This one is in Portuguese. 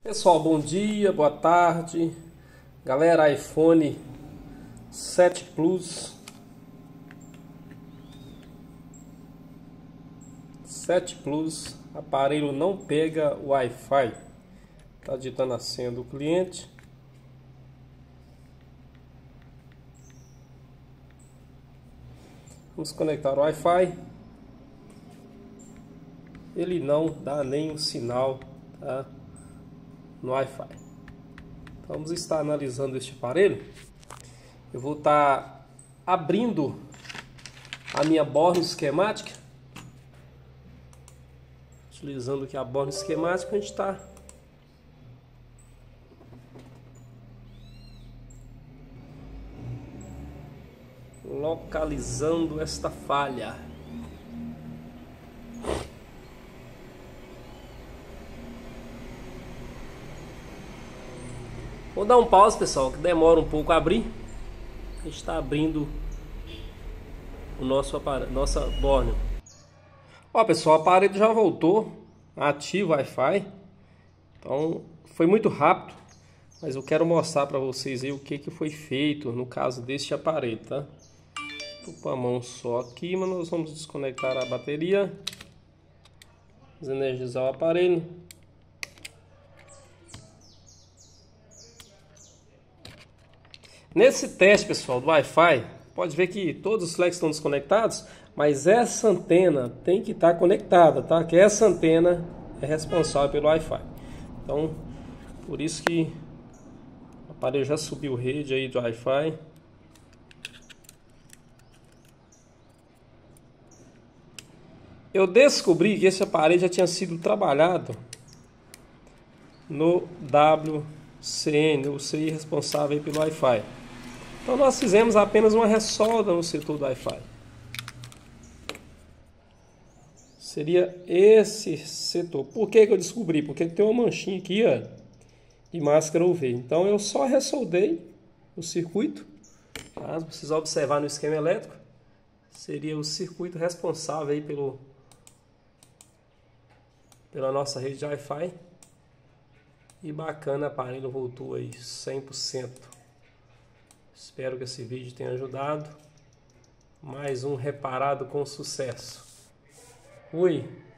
Pessoal, bom dia, boa tarde. Galera, iPhone 7 Plus 7 Plus, aparelho não pega Wi-Fi. Tá digitando a senha do cliente. Vamos conectar o Wi-Fi. Ele não dá nenhum sinal, tá, no Wi-Fi. Então, vamos estar analisando este aparelho. Eu vou estar abrindo a minha borne esquemática. Utilizando aqui a borne esquemática, a gente está localizando esta falha. Vou dar um pause, pessoal, que demora um pouco a abrir. A gente está abrindo o nossa borne. Ó, pessoal, o aparelho já voltou ativo Wi-Fi. Então foi muito rápido, mas eu quero mostrar para vocês aí o que foi feito no caso deste aparelho, tá? Tô com a mão só aqui, mas nós vamos desconectar a bateria, desenergizar o aparelho. Nesse teste, pessoal, do Wi-Fi, pode ver que todos os flex estão desconectados, mas essa antena tem que estar conectada, tá? Que essa antena é responsável pelo Wi-Fi. Então, por isso que o aparelho já subiu rede aí do Wi-Fi. Eu descobri que esse aparelho já tinha sido trabalhado no WCN, o CI responsável pelo Wi-Fi. Então nós fizemos apenas uma ressolda no setor do Wi-Fi. Seria esse setor. Por que eu descobri? Porque tem uma manchinha aqui, ó, de máscara UV. Então eu só ressoldei o circuito. Tá? Se precisar observar no esquema elétrico, seria o circuito responsável aí pela nossa rede de Wi-Fi. E bacana, o aparelho voltou aí 100%. Espero que esse vídeo tenha ajudado. Mais um reparado com sucesso. Fui!